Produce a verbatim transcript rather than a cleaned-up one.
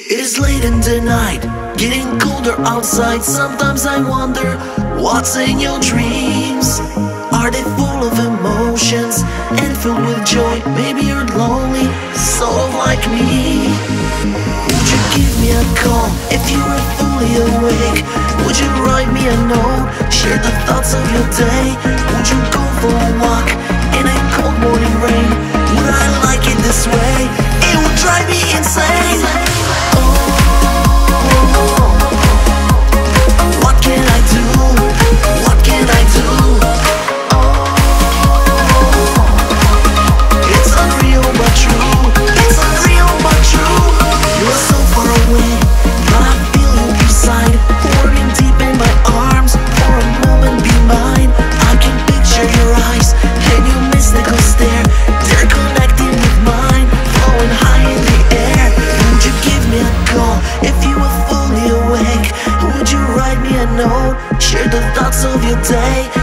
It is late in the night, getting colder outside. Sometimes I wonder, what's in your dreams? Are they full of emotions and filled with joy? Maybe you're lonely, sort of like me. Would you give me a call if you were fully awake? Would you write me a note, share the thoughts of your day? Would you go for a walk in a cold morning rain? Would I like it this way? It would drive me insane. Share the thoughts of your day.